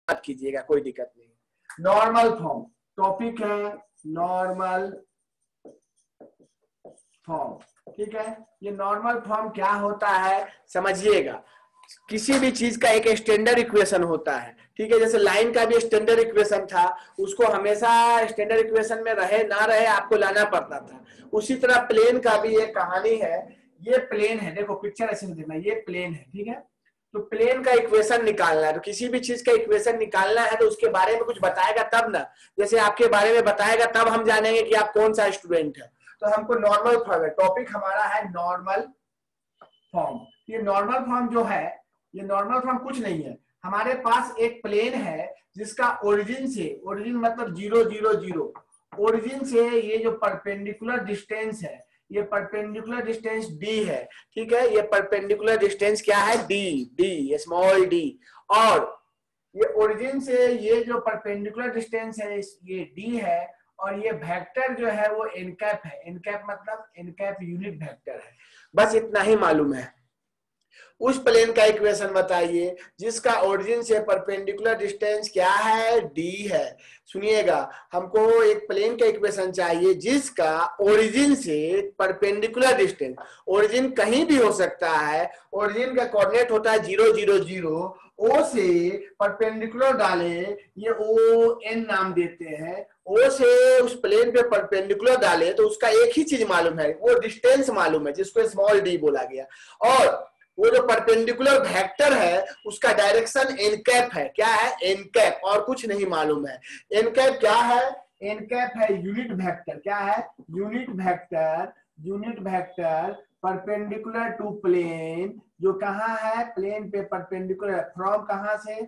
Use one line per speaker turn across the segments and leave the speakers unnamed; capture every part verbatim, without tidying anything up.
मत कीजिएगा, कोई दिक्कत नहीं। नॉर्मल फॉर्म टॉपिक है, नॉर्मल फॉर्म, ठीक है। ये नॉर्मल फॉर्म क्या होता है समझिएगा, किसी भी चीज का एक स्टैंडर्ड इक्वेशन होता है, ठीक है। जैसे लाइन का भी स्टैंडर्ड इक्वेशन था, उसको हमेशा स्टैंडर्ड इक्वेशन में रहे ना रहे आपको लाना पड़ता था। उसी तरह प्लेन का भी एक कहानी है। ये प्लेन है, देखो पिक्चर ऐसे देखना, ये प्लेन है, ठीक है। तो प्लेन का इक्वेशन निकालना है, तो किसी भी चीज का इक्वेशन निकालना है तो उसके बारे में कुछ बताएगा तब ना। जैसे आपके बारे में बताएगा तब हम जानेंगे कि आप कौन सा स्टूडेंट है। तो हमको नॉर्मल फॉर्म है, टॉपिक हमारा है नॉर्मल फॉर्म। ये नॉर्मल फॉर्म जो है, ये नॉर्मल फॉर्म कुछ नहीं है, हमारे पास एक प्लेन है जिसका ओरिजिन से, ओरिजिन मतलब जीरो जीरो जीरो, ओरिजिन से ये जो परपेंडिकुलर डिस्टेंस है, ये परपेंडिकुलर डिस्टेंस डी है, ठीक है। ये परपेंडिकुलर डिस्टेंस क्या है, डी, डी स्मॉल डी। और ये ओरिजिन से ये जो परपेंडिकुलर डिस्टेंस है ये डी है, और ये वेक्टर जो है वो एन कैप है। एन कैप मतलब एन कैप यूनिट वेक्टर है। बस इतना ही मालूम है। उस प्लेन का इक्वेशन बताइए जिसका ओरिजिन से परपेंडिकुलर डिस्टेंस क्या है, डी है। सुनिएगा, हमको एक प्लेन का इक्वेशन चाहिए जिसका ओरिजिन से परपेंडिकुलर डिस्टेंस, ओरिजिन कहीं भी हो सकता है, ओरिजिन का कोऑर्डिनेट होता है जीरो जीरो जीरो, ओ से परपेंडिकुलर डाले, ये ओ एन नाम देते हैं, ओ से उस प्लेन पे परपेंडिकुलर डाले तो उसका एक ही चीज मालूम है, वो डिस्टेंस मालूम है जिसको स्मॉल डी बोला गया। और वो जो परपेंडिकुलर वेक्टर है उसका डायरेक्शन एन कैप है। क्या है, एन कैप, और कुछ नहीं मालूम है। एन कैप क्या है, एन कैप है यूनिट वेक्टर। क्या है, unit vector, unit vector perpendicular to plane, जो कहां है, प्लेन पे परपेंडिकुलर, फ्रॉम कहां से,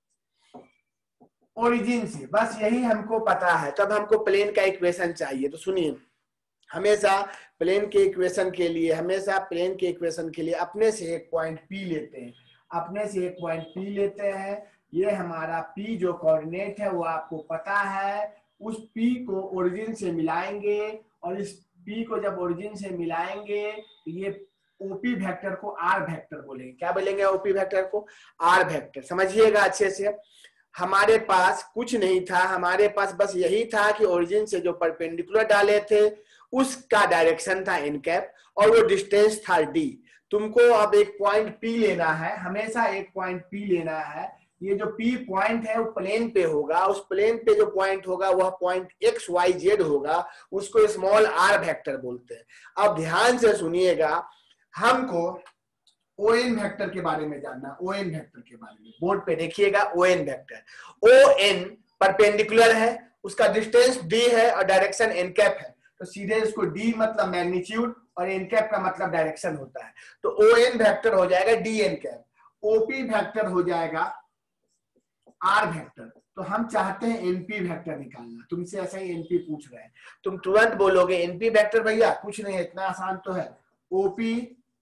ओरिजिन से। बस यही हमको पता है, तब हमको प्लेन का इक्वेशन चाहिए। तो सुनिए, हमेशा प्लेन के इक्वेशन के लिए, हमेशा प्लेन के इक्वेशन के लिए अपने से एक पॉइंट पी लेते हैं, अपने से एक पॉइंट पी लेते हैं। ये हमारा पी जो कोऑर्डिनेट है वो आपको पता है, उस पी को ओरिजिन से मिलाएंगे, और इस पी को जब ओरिजिन से मिलाएंगे तो ये ओपी वेक्टर को आर वेक्टर बोलेंगे। क्या बोलेंगे, ओपी वेक्टर को आर वेक्टर। समझिएगा अच्छे से, हमारे पास कुछ नहीं था, हमारे पास बस यही था कि ओरिजिन से जो परपेंडिकुलर डाले थे उसका डायरेक्शन था एन कैप, और वो डिस्टेंस था डी। तुमको अब एक पॉइंट पी लेना है, हमेशा एक पॉइंट पी लेना है। ये जो पी पॉइंट है वो प्लेन पे होगा, उस प्लेन पे जो पॉइंट होगा वह पॉइंट एक्स वाई जेड होगा, उसको स्मॉल आर वेक्टर बोलते हैं। अब ध्यान से सुनिएगा, हमको ओ एन वेक्टर के बारे में जानना, ओ एन वेक्टर के बारे में। बोर्ड पे देखिएगा, O n vector, O n perpendicular है, उसका डिस्टेंस डी है और डायरेक्शन एन कैप है, तो सीधे इसको डी मतलब मैग्नीट्यूड और एन कैप का मतलब डायरेक्शन होता है। तो ओ एन वेक्टर हो जाएगा d n cap, OP vector हो जाएगा आर वेक्टर। तो हम चाहते हैं एनपी वेक्टर निकालना, तुमसे ऐसा ही एनपी पूछ रहे हैं, तुम तुरंत बोलोगे एनपी वेक्टर, भैया कुछ नहीं है, इतना आसान तो है, ओपी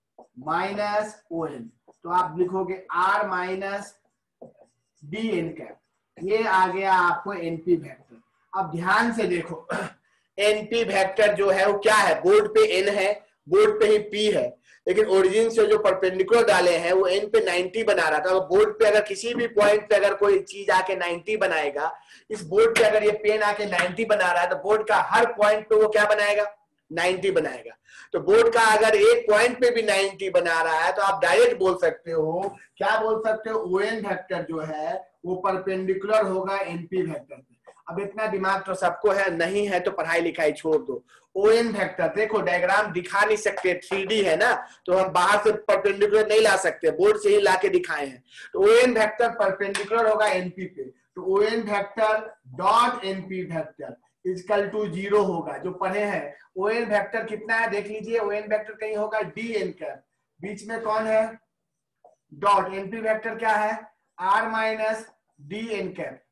माइनस ओ एन। तो आप लिखोगे r minus d n cap, ये आ गया आपको एनपी वेक्टर। अब ध्यान से देखो, एनपी वेक्टर जो है वो क्या है, बोर्ड पे एन है, बोर्ड पे ही पी है, लेकिन ओरिजिन से जो परपेंडिकुलर डाले हैं वो एन पे नाइंटी बना रहा था। बोर्ड पे अगर किसी भी पॉइंट पे अगर कोई चीज आके नाइंटी बनाएगा, इस बोर्ड पे अगर ये पेन आके नाइंटी बना रहा है तो बोर्ड का हर पॉइंट पे वो क्या बनाएगा, नाइंटी बनाएगा। तो बोर्ड का अगर एक पॉइंट पे भी नाइंटी बना रहा है तो आप डायरेक्ट बोल सकते हो, क्या बोल सकते हो, ओ एन वेक्टर जो है वो परपेंडिकुलर होगा एनपी वेक्टर पे। अब इतना दिमाग तो सबको है, नहीं है तो पढ़ाई लिखाई छोड़ दो। ओ एन वेक्टर देखो, डायग्राम दिखा नहीं सकते, थ्री डी है ना, तो हम बाहर से परपेंडिकुलर नहीं ला सकते, बोर्ड से ही लाके दिखाए हैं। तो ओ एन वेक्टर परपेंडिकुलर होगा एनपी पे, तो O n vector dot NP vector equal to zero होगा। जो पढ़े हैं, ओ एन वेक्टर कितना है देख लीजिए, ओ एन वेक्टर कहीं होगा डी एन कैप, बीच में कौन है, डॉट, एनपी वेक्टर क्या है, r minus d n cap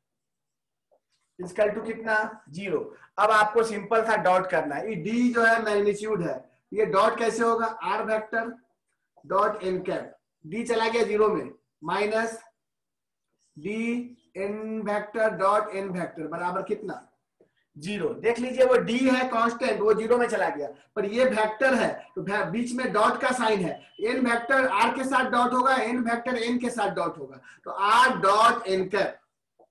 equal to कितना, जीरो। अब आपको सिंपल सा डॉट करना है, ये डी जो है मैग्नीट्यूड है, ये डॉट कैसे होगा, r vector dot n cap, d चला गया जीरो में, minus d n vector dot n vector बराबर कितना, जीरो। देख लीजिए वो डी है कांस्टेंट, वो जीरो में चला गया, पर ये वेक्टर है तो बीच में डॉट का साइन है, एन वेक्टर आर के साथ डॉट होगा, एन वेक्टर एन के साथ डॉट होगा, तो r dot n cap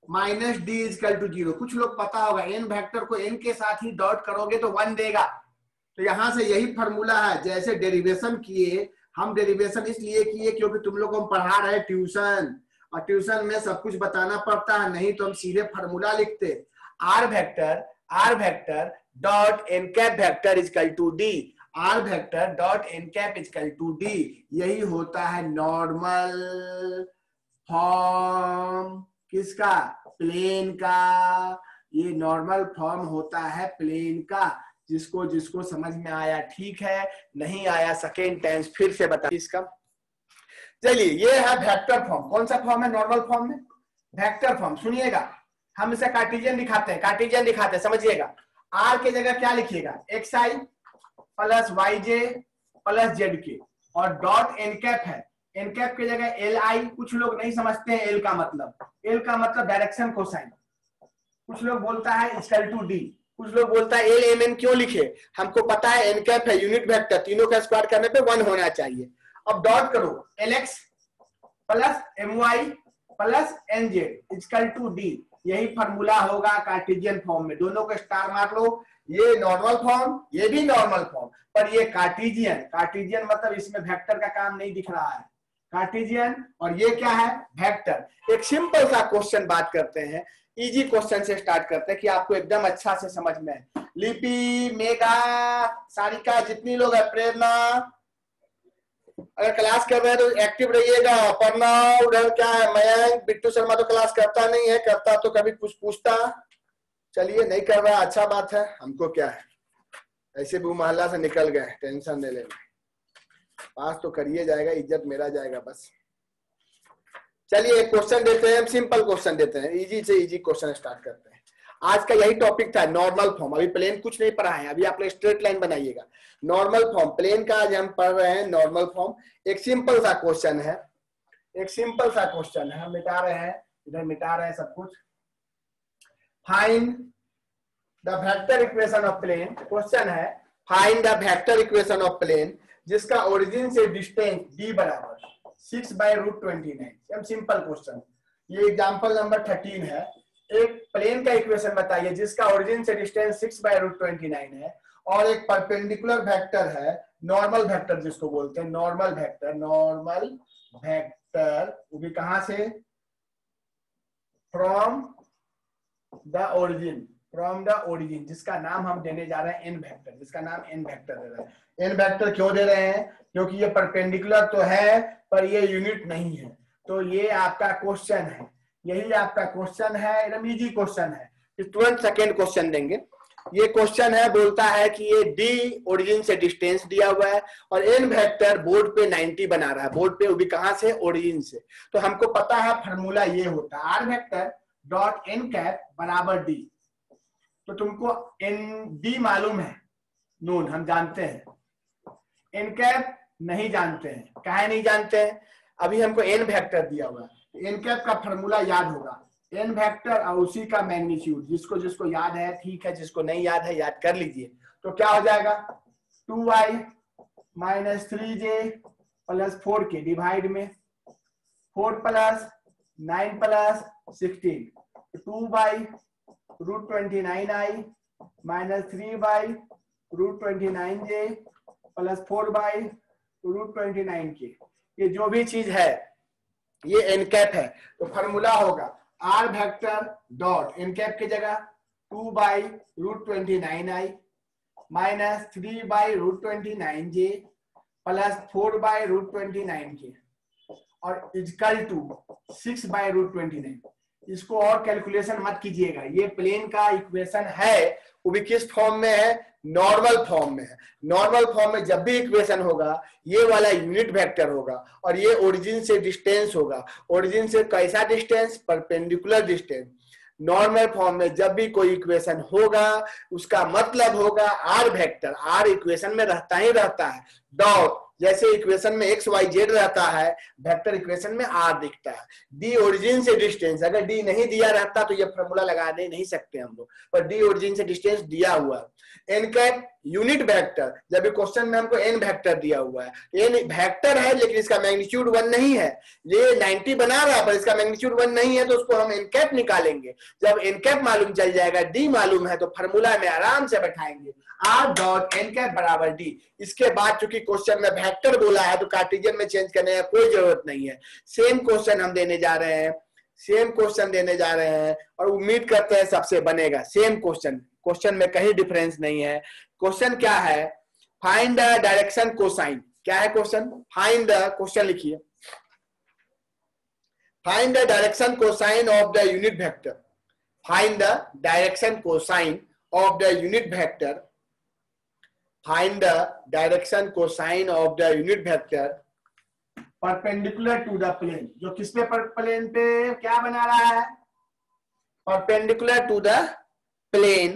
minus d equal to zero. कुछ लोग पता होगा एन वेक्टर को एन के साथ ही डॉट करोगे तो वन देगा। तो यहां से यही फॉर्मूला है, जैसे डेरिवेशन किए हम, डेरिवेशन इसलिए किए क्योंकि तुम लोग को हम पढ़ा रहे ट्यूशन, और ट्यूशन में सब कुछ बताना पड़ता है, नहीं तो हम सीधे फॉर्मूला लिखते। R vector r vector dot n cap vector equal to d, r vector dot n cap equal to d, यही होता है नॉर्मल फॉर्म किसका, प्लेन का। ये नॉर्मल फॉर्म होता है प्लेन का। जिसको जिसको समझ में आया ठीक है, नहीं आया सेकेंड टेंस फिर से बता इसका। चलिए ये है वेक्टर फॉर्म। कौन सा फॉर्म है नॉर्मल फॉर्म में, वेक्टर फॉर्म। सुनिएगा हम इसे कार्टेशियन दिखाते हैं, कार्टेशियन दिखाते हैं, समझिएगा। आर के जगह क्या लिखिएगा, x i plus y j plus z k, और डॉट एन कैप है, एन कैप की जगह एल आई। कुछ लोग नहीं समझते हैं एल का मतलब, एल का मतलब डायरेक्शन कोसाइन। कुछ लोग बोलता है इक्वल टू डी, कुछ लोग बोलता है एल एम एन क्यों लिखे, हमको पता है एन कैप है यूनिट वेक्टर, तीनों का स्क्वायर करने पे वन होना चाहिए। अब डॉट करो l x plus m y plus n z equal to d, यही फॉर्मूला होगा कार्टेशियन फॉर्म में। दोनों को स्टार मार लो, ये नॉर्मल फॉर्म, ये भी नॉर्मल फॉर्म, पर ये कार्टेशियन। कार्टेशियन मतलब इसमें वेक्टर का काम नहीं दिख रहा है, कार्टेशियन। और ये क्या है, वेक्टर। एक सिंपल सा क्वेश्चन बात करते हैं, इजी क्वेश्चन से स्टार्ट करते हैं कि आपको एकदम अच्छा से समझ में आए। लिपि, मेघा, सारिका, जितनी लोग है, प्रेरणा, अगर क्लास कर रहे हैं तो एक्टिव रहिएगा, पढ़ना। उधर क्या है, मयंक, बिट्टू शर्मा तो क्लास करता नहीं है, करता तो कभी कुछ पूछता। चलिए नहीं कर रहा, अच्छा बात है, हमको क्या है, ऐसे भी मोहल्ला से निकल गए, टेंशन नहीं लेना, पास तो करिए जाएगा, इज्जत मेरा जाएगा बस। चलिए क्वेश्चन देते हैं, सिंपल क्वेश्चन देते हैं, इजी से इजी क्वेश्चन स्टार्ट करते हैं। आज का यही टॉपिक था, नॉर्मल फॉर्म। अभी प्लेन कुछ नहीं पढ़ा है, अभी आप लोग स्ट्रेट लाइन बनाइएगा। नॉर्मल फॉर्म प्लेन का आज हम पढ़ रहे हैं, नॉर्मल फॉर्म। एक सिंपल सा क्वेश्चन है, एक सिंपल सा क्वेश्चन है, हम मिटा रहे हैं, इधर मिटा रहे हैं सब कुछ। Find the vector equation of plane, question है find the vector equation of plane जिसका ओरिजिन से डिस्टेंस डी बराबर six by root twenty nine. Simple question, ये एग्जाम्पल नंबर थर्टीन है। एक प्लेन का इक्वेशन बताइए जिसका ओरिजिन से distance six by root twenty nine है, और एक परपेंडिकुलर वेक्टर है, नॉर्मल वेक्टर जिसको बोलते हैं, नॉर्मल वेक्टर, नॉर्मल वेक्टर, वो भी कहां से, from the origin, from the origin, जिसका नाम हम देने जा रहे हैं एन वेक्टर, जिसका नाम एन वेक्टर दे रहे हैं। एन वेक्टर क्यों दे रहे हैं, क्योंकि ये परपेंडिकुलर तो है पर ये यूनिट नहीं है। तो ये आपका क्वेश्चन है, यही आपका क्वेश्चन है, एकदम इजी क्वेश्चन है। तुरंत सेकेंड क्वेश्चन देंगे। ये क्वेश्चन है, बोलता है कि ये डी ओरिजिन से डिस्टेंस दिया हुआ है और एन वेक्टर बोर्ड पे नाइंटी बना रहा है, बोर्ड पे, वो भी कहां से, ओरिजिन से। तो हमको पता है फॉर्मूला ये होता है, r vector dot n cap बराबर डी। तो तुमको एन डी मालूम है, नोन हम जानते हैं, एन कैप नहीं जानते हैं। काहे नहीं जानते हैं, अभी हमको एन वेक्टर दिया हुआ है, एन कैप का फॉर्मूला याद होगा, एन वेक्टर और उसी का मैग्नीट्यूड। जिसको जिसको याद है ठीक है, जिसको नहीं याद है याद कर लीजिए। तो क्या हो जाएगा, two y minus three j plus four k divide में four plus nine plus sixteen, two by root twenty nine i minus three by root twenty nine j plus four by root twenty nine k. ये जो भी चीज है ये N cap है। तो formula होगा r vector dot n cap की जगह two by root twenty nine i minus three by root twenty nine j plus four by root twenty nine k, और equal to six by root twenty nine. इसको और calculation मत कीजिएगा, ये plane का equation है, वो भी किस फॉर्म में है, नॉर्मल फॉर्म में है। नॉर्मल फॉर्म में जब भी इक्वेशन होगा ये वाला यूनिट वेक्टर होगा और ये ओरिजिन से डिस्टेंस होगा। ओरिजिन से कैसा distance, perpendicular distance. Normal form में जब भी कोई इक्वेशन होगा उसका मतलब होगा आर वेक्टर, आर इक्वेशन में रहता ही रहता है, डॉट जैसे इक्वेशन में एक्स वाई जेड रहता है, वेक्टर इक्वेशन में आर दिखता है। डी ओरिजिन से डिस्टेंस, अगर डी नहीं दिया रहता तो ये फॉर्मूला लगा दे नहीं सकते हम लोग, पर डी ओरिजिन से डिस्टेंस दिया हुआ है। एन कैप यूनिट वेक्टर, जब क्वेश्चन में हमको एन वेक्टर दिया हुआ है, एन वेक्टर है लेकिन इसका मैग्नीट्यूड वन नहीं है, ये नाइंटी बना रहा है पर इसका मैग्नीट्यूड वन नहीं है, तो उसको हम एन कैप निकालेंगे। जब एन कैप मालूम चल जाएगा, डी मालूम है, तो फॉर्मूला में आराम से बैठाएंगे आर डॉट एन कैप बराबर डी। इसके बाद चूंकि क्वेश्चन में वेक्टर बोला है तो कार्टेशियन में चेंज करने की कोई जरूरत नहीं है। सेम क्वेश्चन हम देने जा रहे हैं, सेम क्वेश्चन देने जा रहे हैं और उम्मीद करते हैं सबसे बनेगा सेम क्वेश्चन। क्वेश्चन में कहीं डिफरेंस नहीं है। क्वेश्चन क्या है? Find the direction cosine. क्या है क्वेश्चन? फाइंड द, क्वेश्चन लिखिए, find the direction cosine of the unit vector. Find the direction cosine of the unit vector. Find the direction cosine of the unit vector perpendicular to the plane। जो किस पे plane पे क्या बना रहा है? Perpendicular to the plane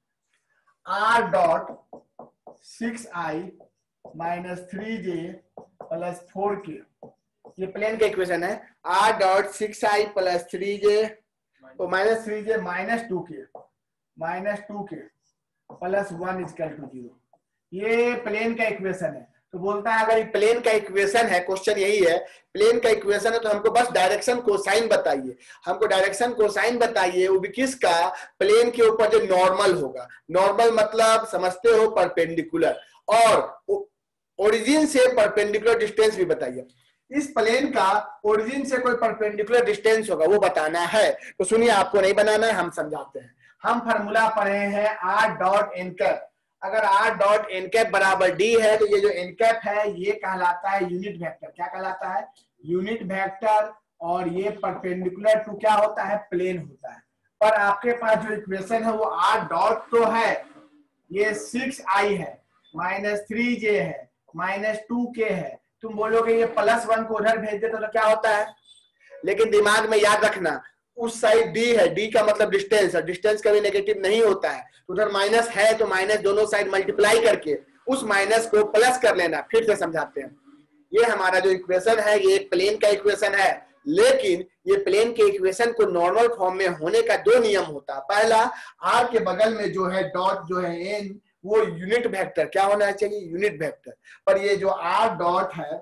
r dot six i minus three j plus four k. ये plane का इक्वेशन है। r dot six i plus three j तो minus three j minus two k minus two k plus one equal to zero. ये plane का equation है। तो बोलता है अगर प्लेन का इक्वेशन है, क्वेश्चन यही है, प्लेन का इक्वेशन है तो हमको बस डायरेक्शन कोसाइन बताइए। हमको डायरेक्शन कोसाइन बताइए, वो भी किसका? प्लेन के ऊपर जो नॉर्मल होगा। नॉर्मल मतलब समझते हो परपेंडिकुलर, और ओरिजिन से परपेंडिकुलर डिस्टेंस भी बताइए। इस प्लेन का ओरिजिन से कोई परपेंडिकुलर डिस्टेंस होगा वो बताना है। तो सुनिए, आपको नहीं बनाना है, हम समझाते हैं। हम फॉर्मूला पढ़े हैं आर डॉट एन कैप। अगर r डॉट एन कैप बराबर डी है तो ये जो एन कैप है ये कहलाता है यूनिट वेक्टर। क्या कहलाता है? Unit vector. और ये परपेंडिकुलर टू क्या होता है? प्लेन होता है। पर आपके पास जो इक्वेशन है वो r डॉट तो है, ये सिक्स आई है माइनस थ्री जे है माइनस टू के है। तुम बोलोगे ये प्लस वन को उधर भेज दे तो क्या होता है? लेकिन दिमाग में याद रखना, उस साइड डी है, डी का मतलब डिस्टेंस है, डिस्टेंस कभी नेगेटिव नहीं होता है। उधर माइनस है तो माइनस दोनों साइड मल्टीप्लाई करके उस माइनस को प्लस कर लेना। फिर से समझाते हैं। ये हमारा जो इक्वेशन है ये एक प्लेन का इक्वेशन है, लेकिन ये प्लेन के इक्वेशन को नॉर्मल फॉर्म में होने का दो नियम होता है। पहला, आर के बगल में जो है डॉट जो है एन, वो यूनिट वेक्टर क्या होना चाहिए? Unit vector. पर ये जो आर डॉट है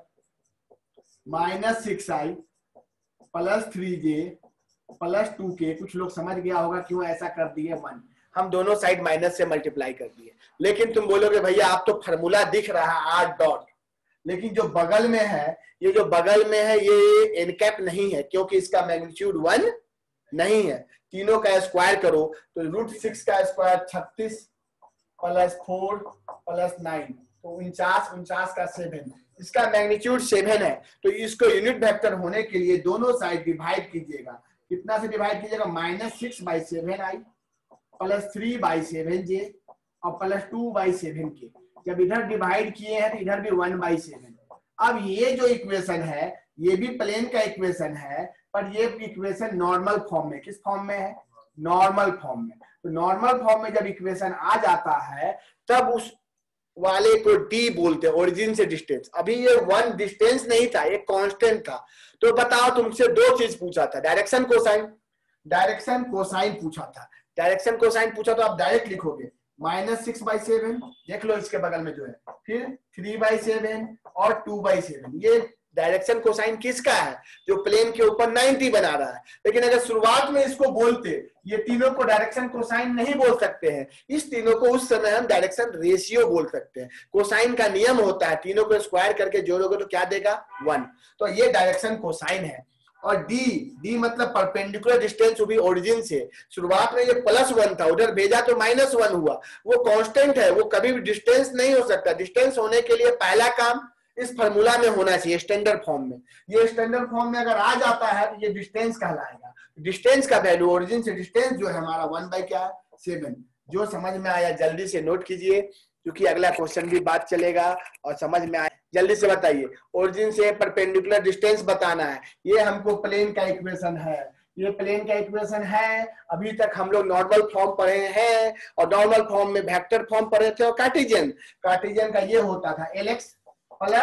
minus six i plus three j plus two k, कुछ लोग समझ गया होगा क्यों ऐसा कर दिए वन, हम दोनों साइड माइनस से मल्टीप्लाई कर दिए। लेकिन तुम बोलोगे भैया आप तो फॉर्मूला दिख रहा है आर डॉट, लेकिन जो बगल में है, ये जो बगल में है ये एन कैप नहीं है, क्योंकि इसका मैग्नीट्यूड वन नहीं है। तीनों का स्क्वायर करो तो रूट सिक्स का स्क्वायर छत्तीस प्लस फोर प्लस नाइन तो उनचास, उनचास का सेवन, इसका मैग्नीट्यूड सेवन है। तो इसको यूनिट वेक्टर होने के लिए दोनों साइड डिवाइड कीजिएगा। कितना से डिवाइड कीजिएगा? Minus six by seven i plus three by seven j और प्लस टू बाई सेवन के। जब इधर डिवाइड किए हैं तो इधर भी वन बाई सेवन। अब ये जो इक्वेशन है ये भी प्लेन का इक्वेशन है, पर ये इक्वेशन नॉर्मल फॉर्म में, किस फॉर्म में है? नॉर्मल फॉर्म में। तो नॉर्मल फॉर्म में जब इक्वेशन आ जाता है तब उस वाले को डी बोलते हैं, ओरिजिन से डिस्टेंस। अभी ये वन डिस्टेंस नहीं था, ये कांस्टेंट था। तो बताओ, तुमसे दो चीज पूछा था, डायरेक्शन कोसाइन, डायरेक्शन कोसाइन पूछा था। डायरेक्शन कोसाइन पूछा तो आप डायरेक्ट लिखोगे माइनस सिक्स बाई सेवन, देख लो इसके बगल में जो है, फिर थ्री बाई सेवन और टू बाई सेवन। ये डायरेक्शन कोसाइन किसका है? जो प्लेन के ऊपर नाइंटी बना रहा है। लेकिन अगर शुरुआत में इसको बोलते, ये तीनों को डायरेक्शन कोसाइन नहीं बोल सकते हैं, इस तीनों को उस समय हम डायरेक्शन रेशियो बोल सकते हैं। कोसाइन का नियम होता है, तीनों को स्क्वायर करके जोड़ोगे तो क्या देगा? वन। तो ये डायरेक्शन कोसाइन है। और डी, डी मतलब परपेंडिकुलर डिस्टेंस, वो भी ओरिजिन से। शुरुआत में ये प्लस वन था, उधर भेजा तो माइनस वन हुआ। वो कांस्टेंट है, वो कभी भी डिस्टेंस नहीं हो सकता। डिस्टेंस होने के लिए पहला काम इस फार्मूला में होना चाहिए, स्टैंडर्ड फॉर्म में। ये स्टैंडर्ड फॉर्म में अगर आ जाता है तो ये डिस्टेंस कहलाएगा। डिस्टेंस का वैल्यू, ओरिजिन से डिस्टेंस जो है हमारा वन बाई क्या है? सेवन। जो समझ में आया जल्दी से नोट कीजिए, क्योंकि अगला क्वेश्चन भी बात चलेगा और समझ में आया जल्दी से बताइए। ओरिजिन से परपेंडिकुलर डिस्टेंस बताना है। ये हमको प्लेन का इक्वेशन है, ये प्लेन का इक्वेशन है। अभी तक हम लोग नॉर्मल फॉर्म पढ़े हैं और नॉर्मल फॉर्म में वेक्टर फॉर्म पढ़े थे और कार्टेशियन। कार्टेशियन का ये होता था l x plus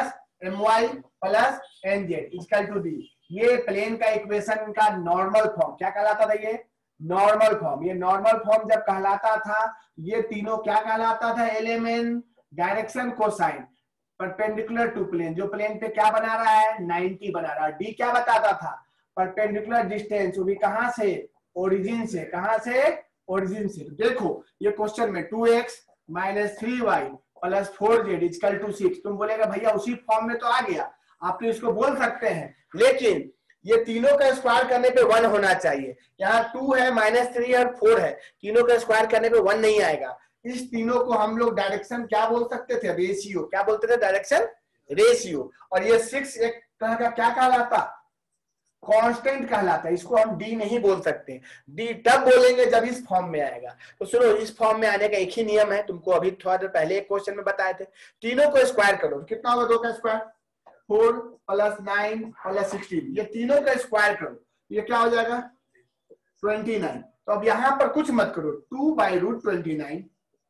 m y plus n z equal to d. ये प्लेन का इक्वेशन का नॉर्मल फॉर्म क्या कहलाता था? ये नॉर्मल फॉर्म। ये नॉर्मल फॉर्म जब कहलाता था, ये तीनों क्या कहलाता था? L m n, direction, cosine, perpendicular to plane. जो प्लेन पे क्या बना रहा है? नाइंटी बना रहा है। डी क्या बताता था? परपेंडिकुलर डिस्टेंस, वो भी कहां से? ओरिजिन से। कहां से? ओरिजिन से। देखो ये क्वेश्चन में two x minus three y plus four z equal to six, तुम बोलेगा भैया उसी फॉर्म में तो आ गया, आप तो इसको बोल सकते हैं, लेकिन ये तीनों का स्क्वायर करने पे वन होना चाहिए। यहाँ टू है, माइनस थ्री और फोर है, तीनों का स्क्वायर करने पे वन नहीं आएगा। इस तीनों को हम लोग डायरेक्शन क्या बोल सकते थे? रेशियो। क्या बोलते थे? Direction ratio. और ये सिक्स एक तरह का क्या कहलाता? कांस्टेंट कहलाता है। इसको हम डी नहीं बोल सकते, डी तब बोलेंगे जब इस फॉर्म में आएगा। तो सुनो, इस फॉर्म में आने का एक ही नियम है, तुमको अभी थोड़ा देर पहले एक क्वेश्चन में बताए थे। तीनों को स्क्वायर करो, कितना होगा? दो का square four plus nine plus sixteen, ये तीनों का स्क्वायर करो, ये क्या हो जाएगा? Twenty nine. तो अब यहां पर कुछ मत करो, two by root twenty nine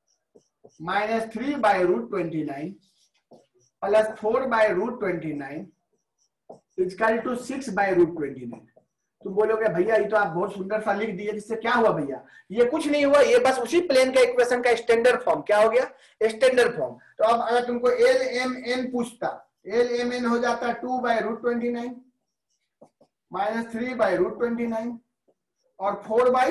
minus three by root twenty nine plus four by root twenty nine equal to six by root twenty nine. तुम बोलोगे भैया ये तो आप बहुत सुंदर सा लिख दिए, जिससे क्या हुआ भैया? ये कुछ नहीं हुआ, ये बस उसी प्लेन का इक्वेशन का स्टैंडर्ड फॉर्म। क्या हो गया? Standard form. तो अब अगर तुमको एल एम एन पूछता, एल एम एन हो जाता two by root twenty nine minus three by root twenty nine और four by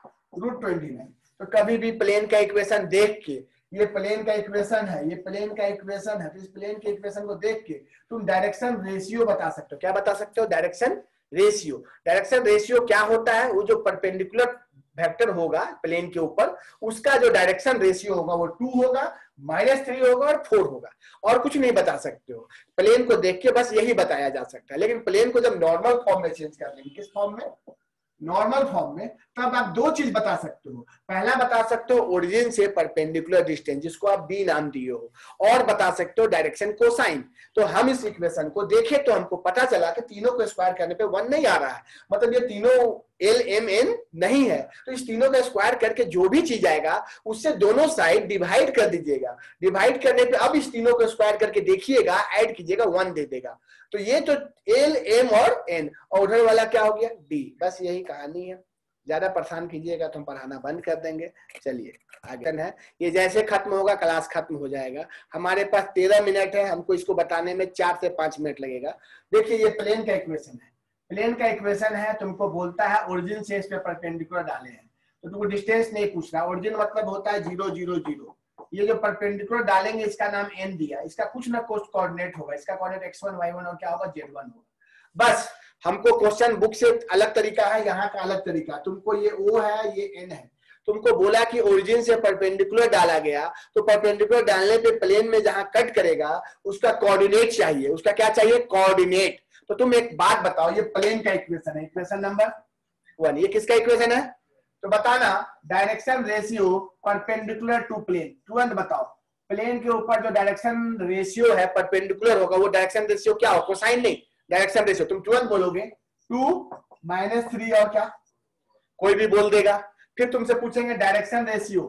root twenty nine. तो कभी भी प्लेन का इक्वेशन देख के, ये प्लेन का इक्वेशन है, ये प्लेन का इक्वेशन है, तो इस प्लेन के इक्वेशन को देख के तुम डायरेक्शन रेशियो बता सकते हो। क्या बता सकते हो? Direction ratio. डायरेक्शन रेशियो क्या होता है? वो जो परपेंडिकुलर वेक्टर होगा प्लेन के ऊपर, उसका जो डायरेक्शन रेशियो होगा वो टू होगा, माइनस थ्री होगा और फोर होगा। और कुछ नहीं बता सकते हो, प्लेन को देख के बस यही बताया जा सकता है। लेकिन प्लेन को जब नॉर्मल फॉर्म में चेंज कर लेंगे, किस फॉर्म में? नॉर्मल फॉर्म में, तब आप दो चीज बता सकते हो। पहला बता सकते हो ओरिजिन से परपेंडिकुलर डिस्टेंस, जिसको आप बी नाम दिए हो, और बता सकते हो डायरेक्शन कोसाइन। तो हम इस इक्वेशन को देखे तो हमको पता चला कि तीनों को स्क्वायर करने पे वन नहीं आ रहा है, मतलब ये तीनों एल एम एन नहीं है। तो इस तीनों का स्क्वायर करके जो भी चीज आएगा उससे दोनों साइड डिवाइड कर दीजिएगा। डिवाइड करने पे अब इस तीनों को स्क्वायर करके देखिएगा, ऐड कीजिएगा, वन दे देगा। तो ये तो एल एम और एन, और उधर वाला क्या हो गया? डी। बस यही कहानी है। ज्यादा परेशान कीजिएगा तो हम पढ़ाना बंद कर देंगे। चलिए आगे है, ये जैसे खत्म होगा क्लास खत्म हो जाएगा। हमारे पास तेरह मिनट है, हमको इसको बताने में चार से पांच मिनट लगेगा। देखिए ये प्लेन का इक्वेशन है, प्लेन का इक्वेशन है, तुमको बोलता है ओरिजिन से इस पे परपेंडिकुलर डाले हैं, तो तुमको डिस्टेंस नहीं पूछ रहा। ओरिजिन मतलब होता है जीरो जीरो जीरो। ये जो परपेंडिकुलर डालेंगे इसका नाम एन दिया, इसका कुछ ना कुछ कोऑर्डिनेट होगा, इसका coordinate x one y one और क्या होगा? जेड वन होगा। बस हमको क्वेश्चन बुक से अलग तरीका है, यहाँ का अलग तरीका। तुमको ये ओ है, ये एन है, तुमको बोला कि ओरिजिन से परपेंडिकुलर डाला गया, तो परपेंडिकुलर डालने पे प्लेन में जहां कट करेगा उसका कोऑर्डिनेट चाहिए। उसका क्या चाहिए? कोऑर्डिनेट। तो तुम एक बात बताओ, ये प्लेन का इक्वेशन है, इक्वेशन नंबर वन। ये किसका इक्वेशन है? तो बताना direction ratio perpendicular to plane. तुरंत बताओ, प्लेन के ऊपर जो डायरेक्शन रेशियो है परपेंडिकुलर होगा, वो डायरेक्शन रेशियो क्या हो? कोसाइन नहीं, डायरेक्शन रेशियो। तुम तुरंत बोलोगे टू माइनस थ्री और क्या? कोई भी बोल देगा। फिर तुमसे पूछेंगे डायरेक्शन रेशियो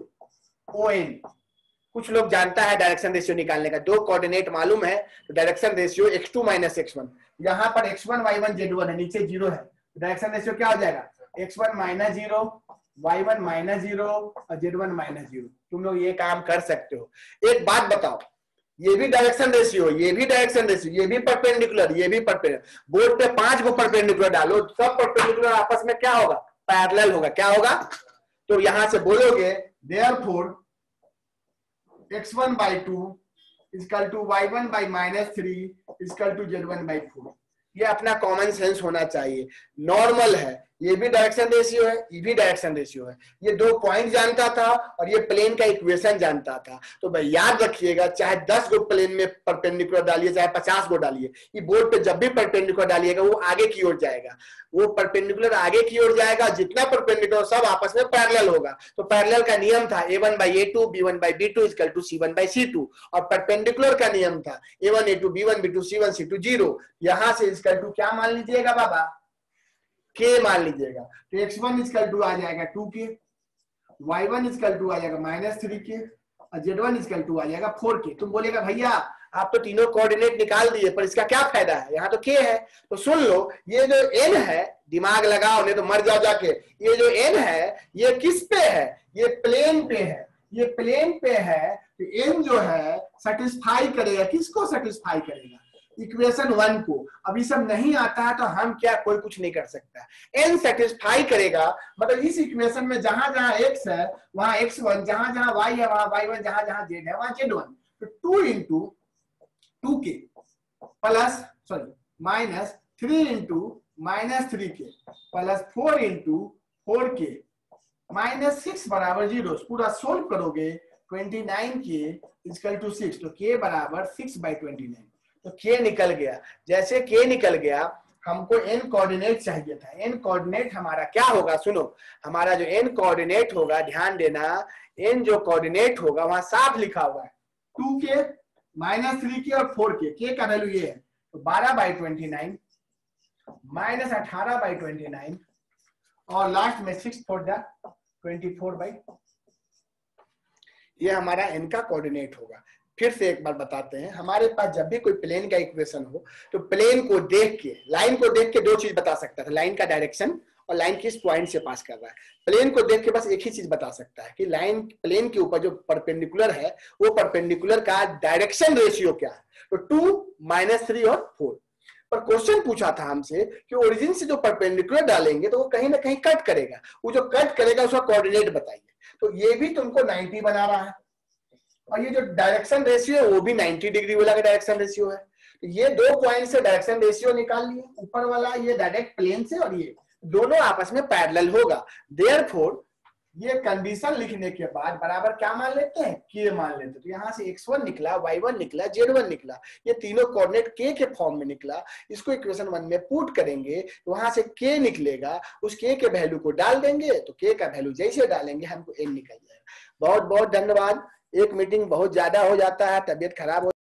ओ एन। कुछ लोग जानता है डायरेक्शन रेशियो निकालने का, दो कोऑर्डिनेट मालूम है तो direction ratio x two minus x one. यहाँ पर x one y one z one है, नीचे जीरो है, डायरेक्शन रेशियो क्या हो जाएगा? X one minus zero, y one minus zero और जेड वन माइनस जीरो। तुम लोग ये काम कर सकते हो। एक बात बताओ, ये भी डायरेक्शन रेशियो, ये भी डायरेक्शन रेशियो, ये भी परपेंडिकुलर, ये भी परपेंडिकुलर। बोर्ड पे पांच को परपेंडिकुलर डालो, सब परपेंडिकुलर आपस में क्या होगा? पैरेलल होगा। क्या होगा? तो यहां से बोलोगे therefore x one by two equal to y one by minus three equal to z one by four. ये अपना कॉमन सेंस होना चाहिए। नॉर्मल है, ये भी डायरेक्शन रेशियो है, ये भी डायरेक्शन रेशियो है। ये दो पॉइंट जानता था और ये प्लेन का इक्वेशन जानता था। तो भाई याद रखिएगा, चाहे दस गो प्लेन में परपेंडिकुलर डालिए, चाहे पचास गो डालिए, ये बोर्ड पे जब भी परपेंडिकुलर डालिएगा वो आगे की ओर जाएगा, वो परपेंडिकुलर आगे की ओर जाएगा। जितना परपेंडिकुलर सब आपस में पैरेलल होगा। तो पैरेलल का नियम था a one by a two, b one by b two equal to c one by c two, और परपेंडिकुलर का नियम था a one a two, b one b two, c one c two, zero. यहां से equal to क्या मान लीजिएगा बाबा? के मान लीजिएगा। तो एक्स वन इक्वल टू आ जाएगा two k, y one equal to आ जाएगा माइनस थ्री के, और जेड वन इक्वल टू आ जाएगा फोर के। तुम बोलेगा भैया आप तो तीनों कोऑर्डिनेट निकाल दिए, पर इसका क्या फायदा है, यहाँ तो के है। तो सुन लो, ये जो एन है, दिमाग लगाओ नहीं तो मर जाओ जाके, ये जो एन है ये किस पे है, ये प्लेन पे है, ये प्लेन पे है। तो एन जो है सेटिस्फाई करेगा, किसको सेटिस्फाई करेगा, इक्वेशन वन को। अब ये सब नहीं आता है तो हम क्या, कोई कुछ नहीं कर सकता। एन सेटिस्फाई करेगा मतलब इस इक्वेशन में जहां जहां एक्स है वहां एक्स वन, जहां जहां वाई है वहां वाई वन, जहां जहां जेड है वहां जेड वन। तो two into two k plus sorry minus three into minus three k plus four into four k minus six बराबर जीरो। पूरा सोल्व करोगे twenty nine k equal to six, तो k बराबर six by twenty nine. तो के निकल गया। जैसे के निकल गया, हमको एन कोऑर्डिनेट चाहिए था। एन कोऑर्डिनेट हमारा क्या होगा, सुनो, हमारा जो एन कोऑर्डिनेट होगा, ध्यान देना, एन जो कोऑर्डिनेट होगा वहां साफ लिखा हुआ है to k minus three k और फोर के। के का वैल्यू ये है, तो बारह बाई ट्वेंटी नाइन माइनस अठारह बाई ट्वेंटी नाइन और लास्ट में सिक्स फोर जा ट्वेंटी फोर बाई, ये हमारा एन का कोऑर्डिनेट होगा। फिर से एक बार बताते हैं, हमारे पास जब भी कोई प्लेन का इक्वेशन हो तो प्लेन को देख के, लाइन को देख के दो चीज बता सकता था, लाइन का डायरेक्शन और लाइन किस पॉइंट से पास कर रहा है। प्लेन को देख के बस एक ही चीज बता सकता है कि लाइन प्लेन के ऊपर जो परपेंडिकुलर है वो परपेंडिकुलर का डायरेक्शन रेशियो क्या है। तो टू माइनस थ्री और फोर। पर क्वेश्चन पूछा था हमसे कि ओरिजिन से जो परपेंडिकुलर डालेंगे तो वो कहीं ना कहीं कट करेगा, वो जो कट करेगा उसका कोऑर्डिनेट बताइए। तो ये भी तुमको नाइंटी बना रहा है और ये जो डायरेक्शन रेशियो है वो भी नाइंटी डिग्री वाला का डायरेक्शन रेशियो है। तो ये दो पॉइंट से डायरेक्शन रेशियो निकाल लिए, ऊपर वाला ये डायरेक्ट प्लेन से और ये दोनों आपस में पैरेलल होगा। देयरफॉर ये कंडीशन लिखने के बाद बराबर क्या मान लेते हैं, के मान लेते हैं। तो यहाँ से एक्स वन निकला, वाई वन निकला, जेड वन निकला, ये तीनों कोऑर्डिनेट के के फॉर्म में निकला। इसको इक्वेशन वन में पुट करेंगे तो वहां से के निकलेगा, उस के के वैल्यू को डाल देंगे तो के का वैल्यू जैसे डालेंगे हमको एन निकल जाएगा। बहुत बहुत धन्यवाद। एक मीटिंग बहुत ज्यादा हो जाता है, तबियत खराब हो